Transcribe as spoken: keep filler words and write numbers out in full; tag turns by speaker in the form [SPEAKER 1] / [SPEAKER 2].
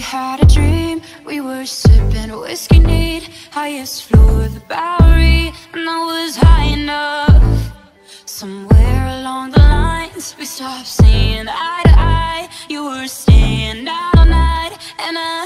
[SPEAKER 1] had a dream. We were sipping whiskey neat, highest floor of the Bowery, and I was high enough. Somewhere along the lines we stopped seeing eye to eye. You were staying out all night and I